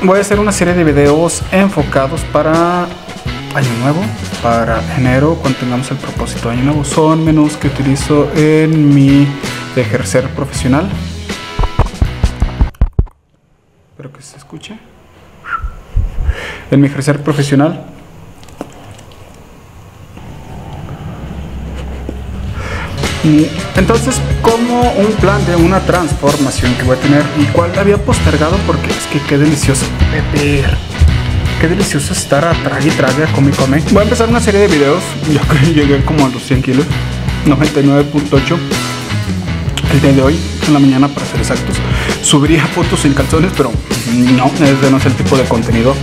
voy a hacer una serie de videos enfocados para año nuevo, para enero, cuando tengamos el propósito de año nuevo. Son menús que utilizo en mi ejercer profesional. Espero que se escuche. En mi ejercer profesional. Entonces, como un plan de una transformación que voy a tener, y cual había postergado porque es que qué delicioso beber, qué delicioso estar a trague y trague, come y come. Voy a empezar una serie de videos, ya que llegué como a los 100 kilos, 99.8 el día de hoy, en la mañana para ser exactos. Subiría fotos sin calzones, pero no, ese no es el tipo de contenido.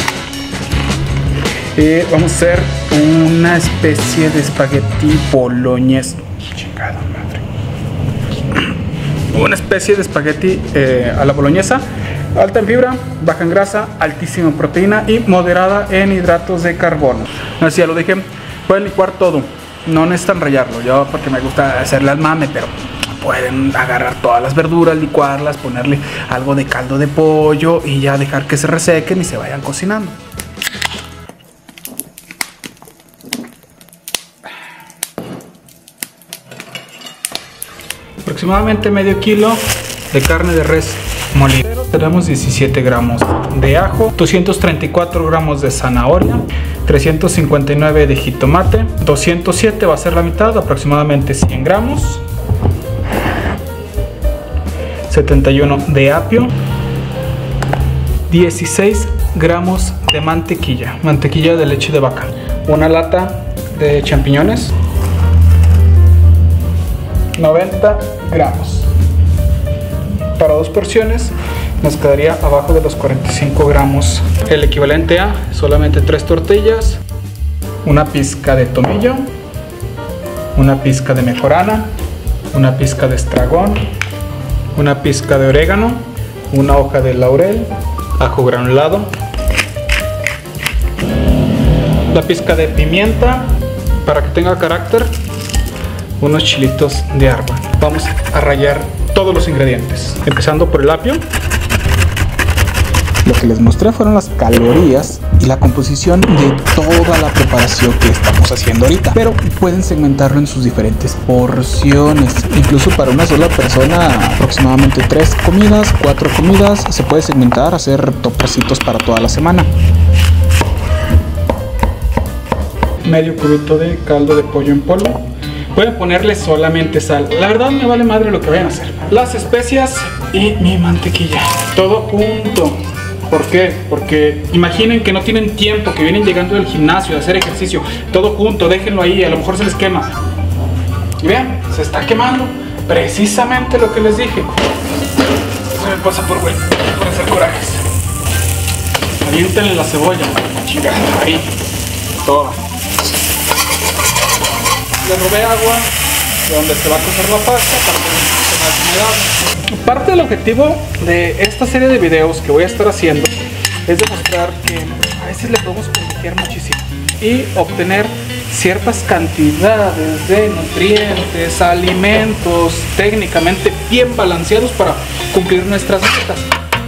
Vamos a hacer una especie de espagueti boloñés. Chingada madre. Una especie de espagueti a la boloñesa, alta en fibra, baja en grasa, altísima en proteína y moderada en hidratos de carbono. Así ya lo dije, pueden licuar todo, no necesitan rallarlo. Yo porque me gusta hacerle al mame, pero pueden agarrar todas las verduras, licuarlas, ponerle algo de caldo de pollo y ya dejar que se resequen y se vayan cocinando. Aproximadamente medio kilo de carne de res molida. Tenemos 17 gramos de ajo, 234 gramos de zanahoria, 359 de jitomate, 207 va a ser la mitad, aproximadamente 100 gramos, 71 de apio, 16 gramos de mantequilla, mantequilla de leche de vaca, una lata de champiñones, 90 gramos. Para dos porciones nos quedaría abajo de los 45 gramos, el equivalente a solamente 3 tortillas, una pizca de tomillo, una pizca de mejorana, una pizca de estragón, una pizca de orégano, una hoja de laurel, ajo granulado, la pizca de pimienta para que tenga carácter, unos chilitos de árbol. Vamos a rallar todos los ingredientes, empezando por el apio. Lo que les mostré fueron las calorías y la composición de toda la preparación que estamos haciendo ahorita, pero pueden segmentarlo en sus diferentes porciones. Incluso para una sola persona, aproximadamente 3 comidas, 4 comidas, se puede segmentar, hacer topercitos para toda la semana. Medio cubito de caldo de pollo en polvo. Voy a ponerle solamente sal. La verdad me vale madre lo que vayan a hacer. Las especias y mi mantequilla. Todo junto. ¿Por qué? Porque imaginen que no tienen tiempo, que vienen llegando del gimnasio a hacer ejercicio. Todo junto, déjenlo ahí, a lo mejor se les quema. Y vean, se está quemando. Precisamente lo que les dije. Eso me pasa por bueno, por hacer corajes. Aviéntenle la cebolla. Chingada, ahí. Toda. Le robé agua de donde se va a cocer la pasta para que no se más humedad. Parte del objetivo de esta serie de videos que voy a estar haciendo es demostrar que a veces le podemos confiar muchísimo y obtener ciertas cantidades de nutrientes, alimentos técnicamente bien balanceados para cumplir nuestras metas.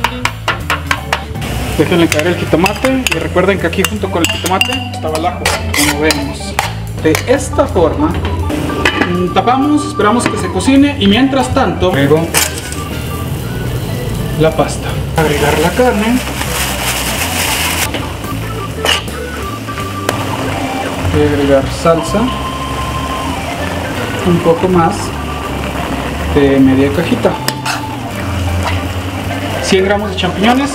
Déjenle caer el jitomate y recuerden que aquí junto con el jitomate estaba el ajo, como vemos. De esta forma tapamos, esperamos que se cocine y mientras tanto agrego la pasta. Agregar la carne. Voy a agregar salsa, un poco más de media cajita, 100 gramos de champiñones.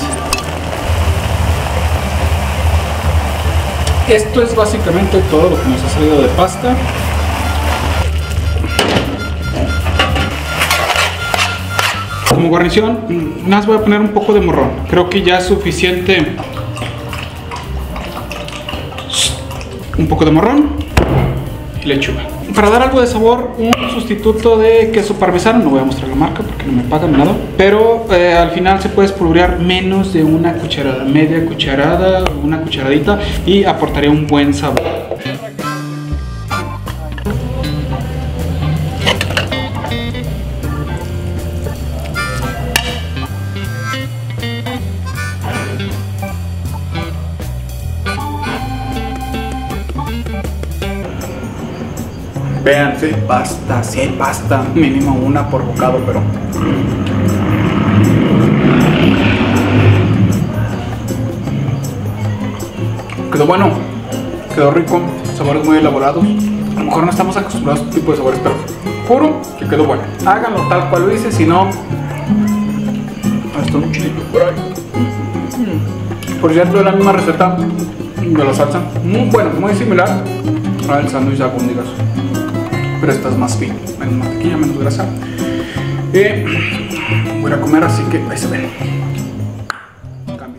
Esto es básicamente todo lo que nos ha salido de pasta. Como guarnición, nada más voy a poner un poco de morrón. Creo que ya es suficiente. Un poco de morrón y lechuga. Para dar algo de sabor, un sustituto de queso parmesano. No voy a mostrar la marca porque no me pagan nada. Pero al final se puede espolvorear menos de una cucharada, media cucharada, una cucharadita, y aportaría un buen sabor. Vean, sí hay pasta, mínimo una por bocado, pero quedó bueno, quedó rico, sabores muy elaborados. A lo mejor no estamos acostumbrados a este tipo de sabores, pero juro que quedó bueno. Háganlo tal cual lo hice, si no... Esto es un chilito por ahí. Por cierto, es la misma receta de la salsa. Muy bueno, muy similar al sándwich de albóndigas, pero esta es más fina, menos mantequilla, menos grasa. Voy a comer, así que ahí se ven. Cambio.